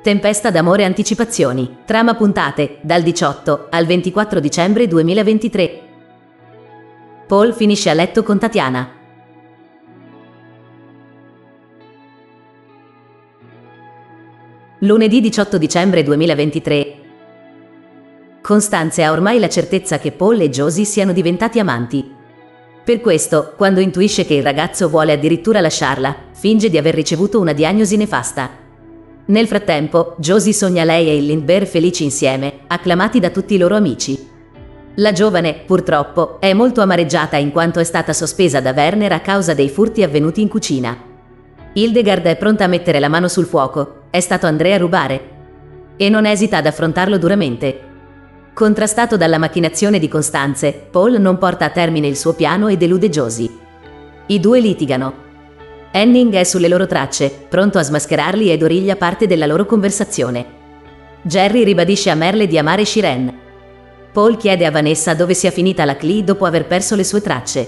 Tempesta d'amore anticipazioni. Trama puntate, dal 18 al 24 dicembre 2023. Paul finisce a letto con Tatiana. Lunedì 18 dicembre 2023. Constance ha ormai la certezza che Paul e Josie siano diventati amanti. Per questo, quando intuisce che il ragazzo vuole addirittura lasciarla, finge di aver ricevuto una diagnosi nefasta. Nel frattempo, Josie sogna lei e il Lindbergh felici insieme, acclamati da tutti i loro amici. La giovane, purtroppo, è molto amareggiata in quanto è stata sospesa da Werner a causa dei furti avvenuti in cucina. Hildegard è pronta a mettere la mano sul fuoco, è stato Andrea a rubare. E non esita ad affrontarlo duramente. Contrastato dalla macchinazione di Constance, Paul non porta a termine il suo piano e delude Josie. I due litigano. Henning è sulle loro tracce, pronto a smascherarli ed origlia parte della loro conversazione. Jerry ribadisce a Merle di amare Shiren. Paul chiede a Vanessa dove sia finita la Clee dopo aver perso le sue tracce.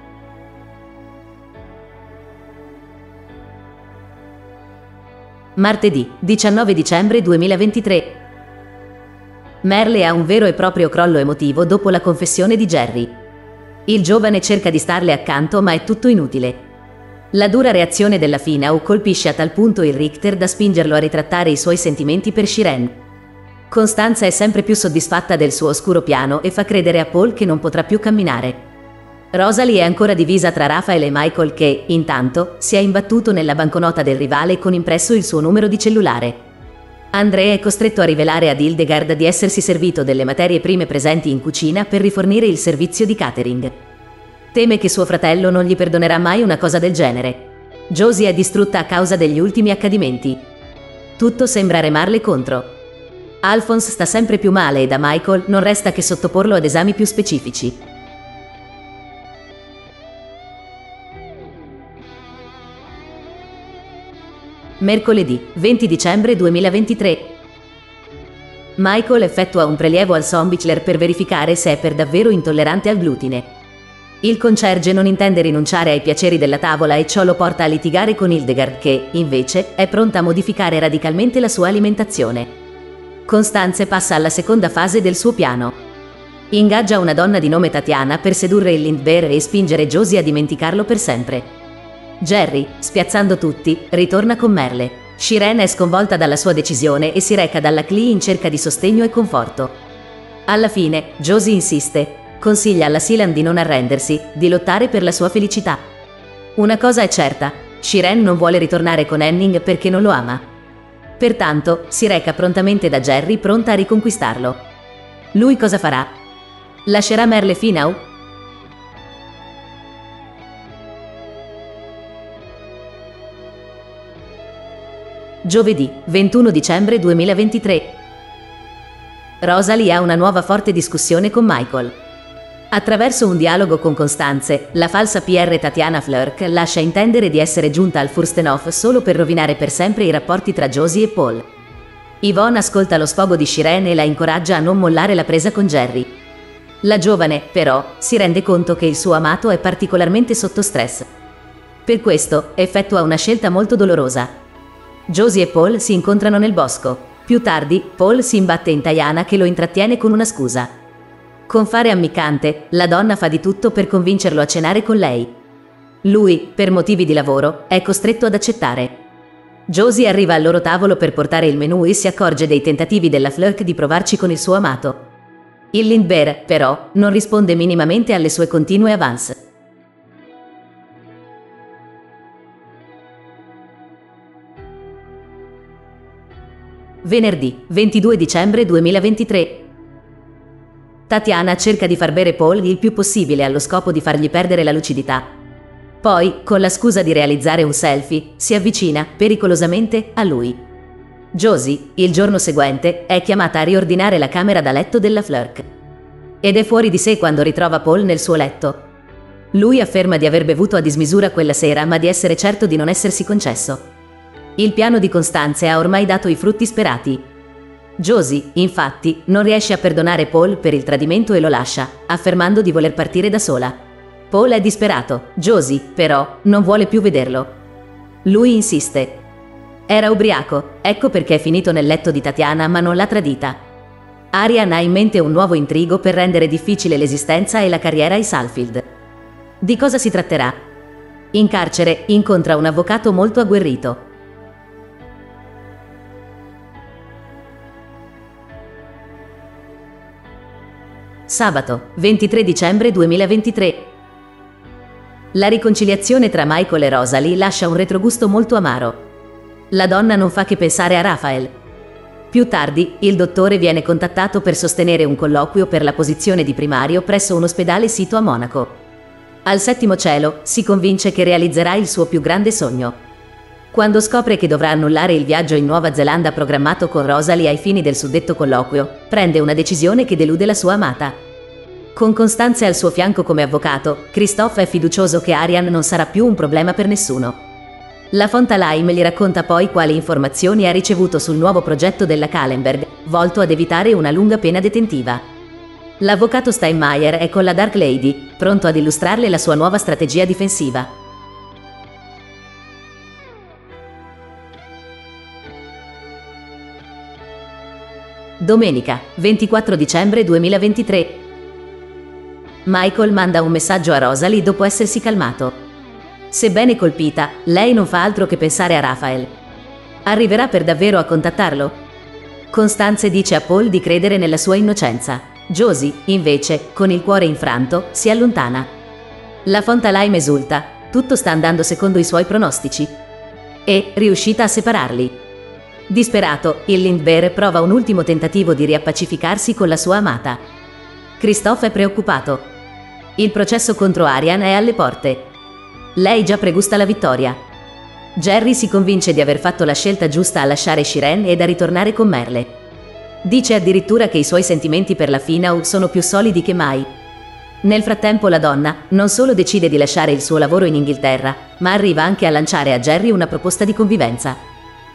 Martedì, 19 dicembre 2023. Merle ha un vero e proprio crollo emotivo dopo la confessione di Jerry. Il giovane cerca di starle accanto ma è tutto inutile. La dura reazione della Finau colpisce a tal punto il Richter da spingerlo a ritrattare i suoi sentimenti per Shiren. Costanza è sempre più soddisfatta del suo oscuro piano e fa credere a Paul che non potrà più camminare. Rosalie è ancora divisa tra Raphael e Michael che, intanto, si è imbattuto nella banconota del rivale con impresso il suo numero di cellulare. Andrea è costretto a rivelare ad Hildegard di essersi servito delle materie prime presenti in cucina per rifornire il servizio di catering. Teme che suo fratello non gli perdonerà mai una cosa del genere. Josie è distrutta a causa degli ultimi accadimenti. Tutto sembra remarle contro. Alphonse sta sempre più male e da Michael non resta che sottoporlo ad esami più specifici. Mercoledì, 20 dicembre 2023. Michael effettua un prelievo al Sonbichler per verificare se è per davvero intollerante al glutine. Il concerge non intende rinunciare ai piaceri della tavola e ciò lo porta a litigare con Hildegard che, invece, è pronta a modificare radicalmente la sua alimentazione. Constance passa alla seconda fase del suo piano. Ingaggia una donna di nome Tatiana per sedurre il Lindbergh e spingere Josie a dimenticarlo per sempre. Jerry, spiazzando tutti, ritorna con Merle. Shiren è sconvolta dalla sua decisione e si reca dalla Clee in cerca di sostegno e conforto. Alla fine, Josie insiste. Consiglia alla Sealand di non arrendersi, di lottare per la sua felicità. Una cosa è certa, Shiren non vuole ritornare con Henning perché non lo ama. Pertanto, si reca prontamente da Jerry pronta a riconquistarlo. Lui cosa farà? Lascerà Merle Finau? Giovedì, 21 dicembre 2023. Rosalie ha una nuova forte discussione con Michael. Attraverso un dialogo con Constance, la falsa PR Tatiana Flirk lascia intendere di essere giunta al Furstenhof solo per rovinare per sempre i rapporti tra Josie e Paul. Yvonne ascolta lo sfogo di Shiren e la incoraggia a non mollare la presa con Jerry. La giovane, però, si rende conto che il suo amato è particolarmente sotto stress. Per questo, effettua una scelta molto dolorosa. Josie e Paul si incontrano nel bosco. Più tardi, Paul si imbatte in Tatiana che lo intrattiene con una scusa. Con fare ammiccante, la donna fa di tutto per convincerlo a cenare con lei. Lui, per motivi di lavoro, è costretto ad accettare. Josie arriva al loro tavolo per portare il menù e si accorge dei tentativi della Flirk di provarci con il suo amato. Il Lindbergh, però, non risponde minimamente alle sue continue avance. Venerdì, 22 dicembre 2023. Tatiana cerca di far bere Paul il più possibile allo scopo di fargli perdere la lucidità. Poi, con la scusa di realizzare un selfie, si avvicina, pericolosamente, a lui. Josie, il giorno seguente, è chiamata a riordinare la camera da letto della Flirk. Ed è fuori di sé quando ritrova Paul nel suo letto. Lui afferma di aver bevuto a dismisura quella sera ma di essere certo di non essersi concesso. Il piano di Constance ha ormai dato i frutti sperati. Josie, infatti, non riesce a perdonare Paul per il tradimento e lo lascia, affermando di voler partire da sola. Paul è disperato, Josie, però, non vuole più vederlo. Lui insiste. Era ubriaco, ecco perché è finito nel letto di Tatiana ma non l'ha tradita. Aryan ha in mente un nuovo intrigo per rendere difficile l'esistenza e la carriera ai Salfield. Di cosa si tratterà? In carcere incontra un avvocato molto agguerrito. Sabato, 23 dicembre 2023. La riconciliazione tra Michael e Rosalie lascia un retrogusto molto amaro. La donna non fa che pensare a Raphael. Più tardi, il dottore viene contattato per sostenere un colloquio per la posizione di primario presso un ospedale sito a Monaco. Al settimo cielo, si convince che realizzerà il suo più grande sogno. Quando scopre che dovrà annullare il viaggio in Nuova Zelanda programmato con Rosalie ai fini del suddetto colloquio, prende una decisione che delude la sua amata. Con Constanze al suo fianco come avvocato, Christophe è fiducioso che Aryan non sarà più un problema per nessuno. La von Thalheim gli racconta poi quali informazioni ha ricevuto sul nuovo progetto della Kallenberg, volto ad evitare una lunga pena detentiva. L'avvocato Steinmeier è con la Dark Lady, pronto ad illustrarle la sua nuova strategia difensiva. Domenica, 24 dicembre 2023. Michael manda un messaggio a Rosalie dopo essersi calmato. Sebbene colpita, lei non fa altro che pensare a Raphael. Arriverà per davvero a contattarlo? Constanze dice a Paul di credere nella sua innocenza. Josie, invece, con il cuore infranto, si allontana. La von Thalheim esulta, tutto sta andando secondo i suoi pronostici. E, riuscita a separarli. Disperato, il Lindbergh prova un ultimo tentativo di riappacificarsi con la sua amata. Christophe è preoccupato. Il processo contro Aryan è alle porte. Lei già pregusta la vittoria. Jerry si convince di aver fatto la scelta giusta a lasciare Shiren ed a ritornare con Merle. Dice addirittura che i suoi sentimenti per la Finau sono più solidi che mai. Nel frattempo la donna non solo decide di lasciare il suo lavoro in Inghilterra, ma arriva anche a lanciare a Jerry una proposta di convivenza.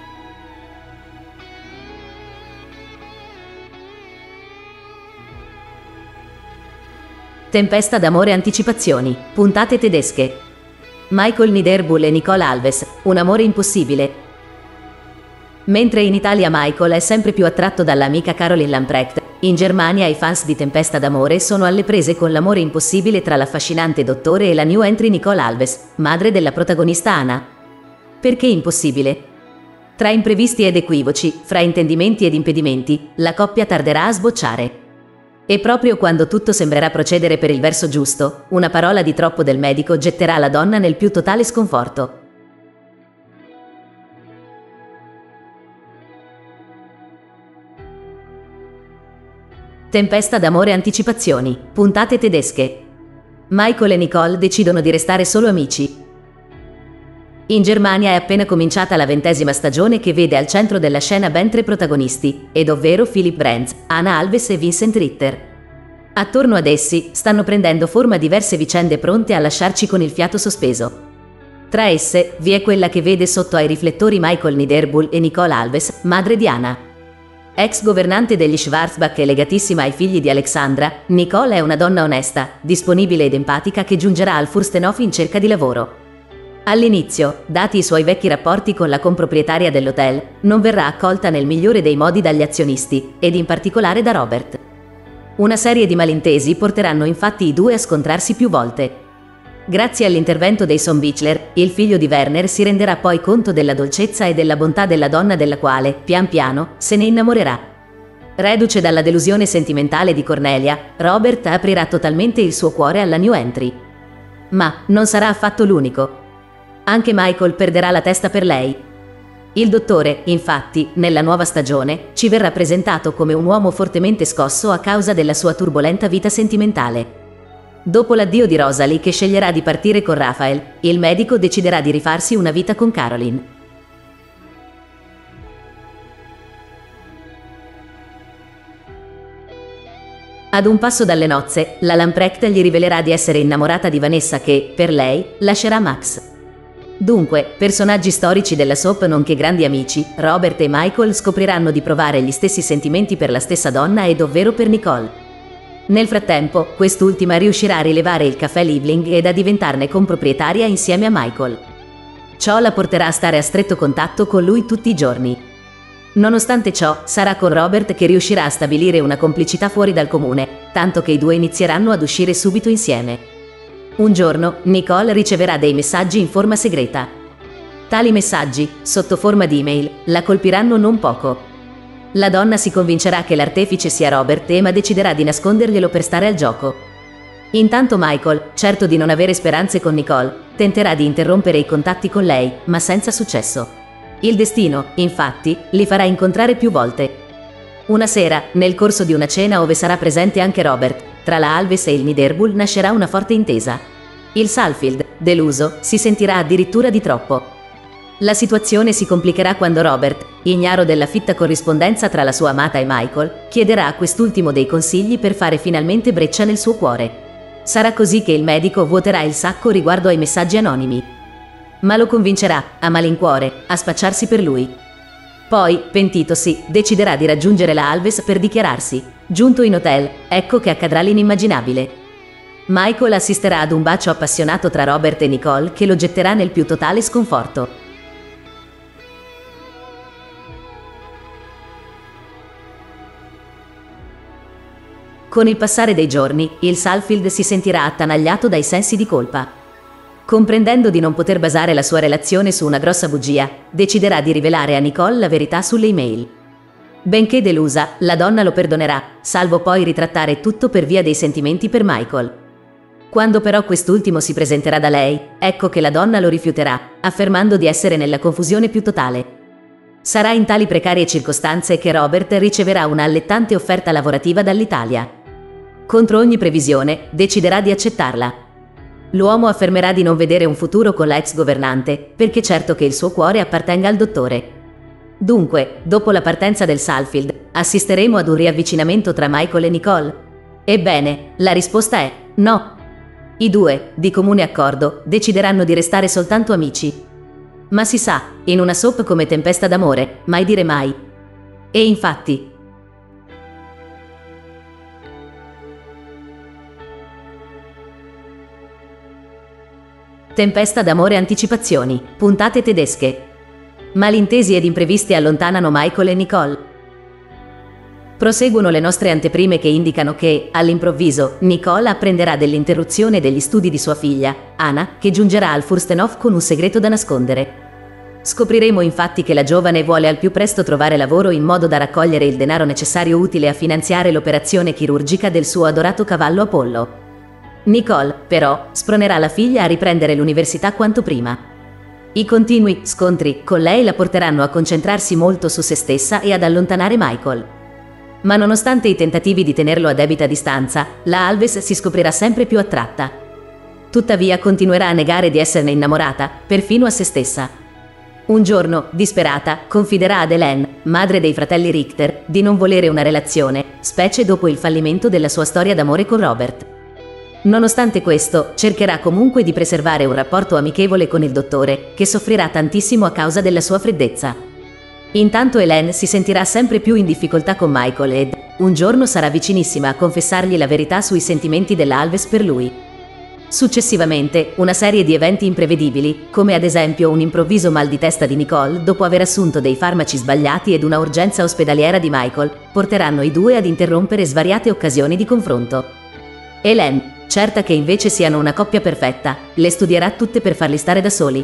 Tempesta d'amore anticipazioni, puntate tedesche. Michael Niederbull e Nicole Alves, un amore impossibile. Mentre in Italia Michael è sempre più attratto dall'amica Caroline Lamprecht, in Germania i fans di Tempesta d'amore sono alle prese con l'amore impossibile tra l'affascinante dottore e la new entry Nicole Alves, madre della protagonista Anna. Perché impossibile? Tra imprevisti ed equivoci, fra intendimenti ed impedimenti, la coppia tarderà a sbocciare. E proprio quando tutto sembrerà procedere per il verso giusto, una parola di troppo del medico getterà la donna nel più totale sconforto. Tempesta d'amore anticipazioni, puntate tedesche. Michael e Nicole decidono di restare solo amici. In Germania è appena cominciata la 20ª stagione che vede al centro della scena ben 3 protagonisti, ed ovvero Philipp Brands, Anna Alves e Vincent Ritter. Attorno ad essi stanno prendendo forma diverse vicende pronte a lasciarci con il fiato sospeso. Tra esse vi è quella che vede sotto ai riflettori Michael Niederbull e Nicole Alves, madre di Anna. Ex governante degli Schwarzbach e legatissima ai figli di Alexandra, Nicole è una donna onesta, disponibile ed empatica che giungerà al Furstenhof in cerca di lavoro. All'inizio, dati i suoi vecchi rapporti con la comproprietaria dell'hotel, non verrà accolta nel migliore dei modi dagli azionisti, ed in particolare da Robert. Una serie di malintesi porteranno infatti i due a scontrarsi più volte. Grazie all'intervento dei Sonbichler, il figlio di Werner si renderà poi conto della dolcezza e della bontà della donna della quale, pian piano, se ne innamorerà. Reduce dalla delusione sentimentale di Cornelia, Robert aprirà totalmente il suo cuore alla new entry. Ma non sarà affatto l'unico. Anche Michael perderà la testa per lei. Il dottore, infatti, nella nuova stagione, ci verrà presentato come un uomo fortemente scosso a causa della sua turbolenta vita sentimentale. Dopo l'addio di Rosalie che sceglierà di partire con Raphael, il medico deciderà di rifarsi una vita con Caroline. Ad un passo dalle nozze, la Lamprecht gli rivelerà di essere innamorata di Vanessa che, per lei, lascerà Max. Dunque, personaggi storici della soap nonché grandi amici, Robert e Michael scopriranno di provare gli stessi sentimenti per la stessa donna ed ovvero per Nicole. Nel frattempo, quest'ultima riuscirà a rilevare il caffè Liebling ed a diventarne comproprietaria insieme a Michael. Ciò la porterà a stare a stretto contatto con lui tutti i giorni. Nonostante ciò, sarà con Robert che riuscirà a stabilire una complicità fuori dal comune, tanto che i due inizieranno ad uscire subito insieme. Un giorno, Nicole riceverà dei messaggi in forma segreta. Tali messaggi, sotto forma di email, la colpiranno non poco. La donna si convincerà che l'artefice sia Robert ma deciderà di nasconderglielo per stare al gioco. Intanto Michael, certo di non avere speranze con Nicole, tenterà di interrompere i contatti con lei, ma senza successo. Il destino, infatti, li farà incontrare più volte. Una sera, nel corso di una cena ove sarà presente anche Robert, tra la Alves e il Niderbull nascerà una forte intesa. Il Salfield, deluso, si sentirà addirittura di troppo. La situazione si complicherà quando Robert, ignaro della fitta corrispondenza tra la sua amata e Michael, chiederà a quest'ultimo dei consigli per fare finalmente breccia nel suo cuore. Sarà così che il medico vuoterà il sacco riguardo ai messaggi anonimi. Ma lo convincerà, a malincuore, a spacciarsi per lui. Poi, pentitosi, deciderà di raggiungere la Alves per dichiararsi. Giunto in hotel, ecco che accadrà l'inimmaginabile. Michael assisterà ad un bacio appassionato tra Robert e Nicole che lo getterà nel più totale sconforto. Con il passare dei giorni, il Salfield si sentirà attanagliato dai sensi di colpa. Comprendendo di non poter basare la sua relazione su una grossa bugia, deciderà di rivelare a Nicole la verità sulle email. Benché delusa, la donna lo perdonerà, salvo poi ritrattare tutto per via dei sentimenti per Michael. Quando però quest'ultimo si presenterà da lei, ecco che la donna lo rifiuterà, affermando di essere nella confusione più totale. Sarà in tali precarie circostanze che Robert riceverà una allettante offerta lavorativa dall'Italia. Contro ogni previsione, deciderà di accettarla. L'uomo affermerà di non vedere un futuro con la ex governante, perché certo che il suo cuore appartenga al dottore. Dunque, dopo la partenza del Salfield, assisteremo ad un riavvicinamento tra Michael e Nicole? Ebbene, la risposta è no. I due, di comune accordo, decideranno di restare soltanto amici. Ma si sa, in una soap come Tempesta d'amore, mai dire mai. E infatti, Tempesta d'amore anticipazioni, puntate tedesche. Malintesi ed imprevisti allontanano Michael e Nicole. Proseguono le nostre anteprime che indicano che, all'improvviso, Nicole apprenderà dell'interruzione degli studi di sua figlia, Anna, che giungerà al Furstenhof con un segreto da nascondere. Scopriremo infatti che la giovane vuole al più presto trovare lavoro in modo da raccogliere il denaro necessario utile a finanziare l'operazione chirurgica del suo adorato cavallo Apollo. Nicole, però, spronerà la figlia a riprendere l'università quanto prima. I continui scontri con lei la porteranno a concentrarsi molto su se stessa e ad allontanare Michael. Ma nonostante i tentativi di tenerlo a debita distanza, la Alves si scoprirà sempre più attratta. Tuttavia continuerà a negare di esserne innamorata, perfino a se stessa. Un giorno, disperata, confiderà ad Hélène, madre dei fratelli Richter, di non volere una relazione, specie dopo il fallimento della sua storia d'amore con Robert. Nonostante questo, cercherà comunque di preservare un rapporto amichevole con il dottore, che soffrirà tantissimo a causa della sua freddezza. Intanto Hélène si sentirà sempre più in difficoltà con Michael ed, un giorno sarà vicinissima a confessargli la verità sui sentimenti della Alves per lui. Successivamente, una serie di eventi imprevedibili, come ad esempio un improvviso mal di testa di Nicole dopo aver assunto dei farmaci sbagliati ed una urgenza ospedaliera di Michael, porteranno i due ad interrompere svariate occasioni di confronto. Hélène, certa che invece siano una coppia perfetta, le studierà tutte per farli stare da soli.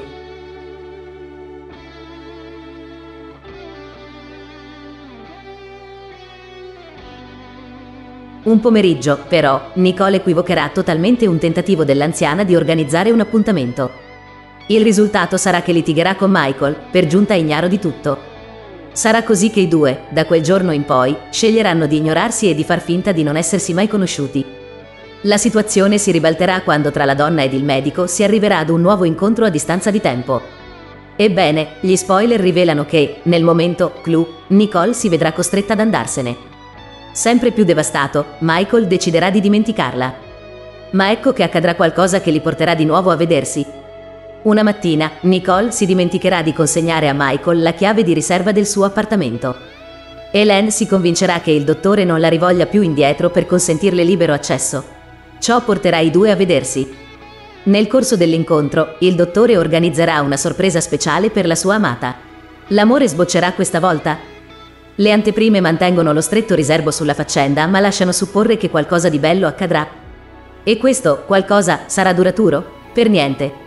Un pomeriggio, però, Nicole equivocherà totalmente un tentativo dell'anziana di organizzare un appuntamento. Il risultato sarà che litigherà con Michael, per giunta ignaro di tutto. Sarà così che i due, da quel giorno in poi, sceglieranno di ignorarsi e di far finta di non essersi mai conosciuti. La situazione si ribalterà quando tra la donna ed il medico si arriverà ad un nuovo incontro a distanza di tempo. Ebbene, gli spoiler rivelano che, nel momento clou, Nicole si vedrà costretta ad andarsene. Sempre più devastato, Michael deciderà di dimenticarla. Ma ecco che accadrà qualcosa che li porterà di nuovo a vedersi. Una mattina, Nicole si dimenticherà di consegnare a Michael la chiave di riserva del suo appartamento. Hélène si convincerà che il dottore non la rivoglia più indietro per consentirle libero accesso. Ciò porterà i due a vedersi. Nel corso dell'incontro, il dottore organizzerà una sorpresa speciale per la sua amata. L'amore sboccerà questa volta? Le anteprime mantengono lo stretto riserbo sulla faccenda, ma lasciano supporre che qualcosa di bello accadrà. E questo qualcosa sarà duraturo? Per niente.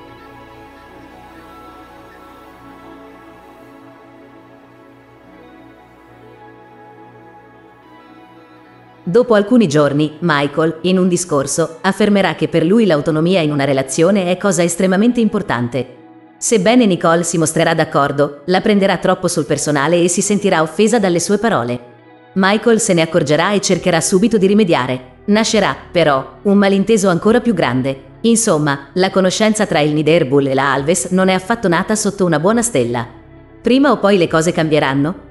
Dopo alcuni giorni, Michael, in un discorso, affermerà che per lui l'autonomia in una relazione è cosa estremamente importante. Sebbene Nicole si mostrerà d'accordo, la prenderà troppo sul personale e si sentirà offesa dalle sue parole. Michael se ne accorgerà e cercherà subito di rimediare. Nascerà, però, un malinteso ancora più grande. Insomma, la conoscenza tra il Niderbull e la Alves non è affatto nata sotto una buona stella. Prima o poi le cose cambieranno?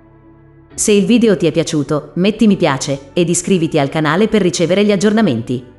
Se il video ti è piaciuto, metti mi piace ed iscriviti al canale per ricevere gli aggiornamenti.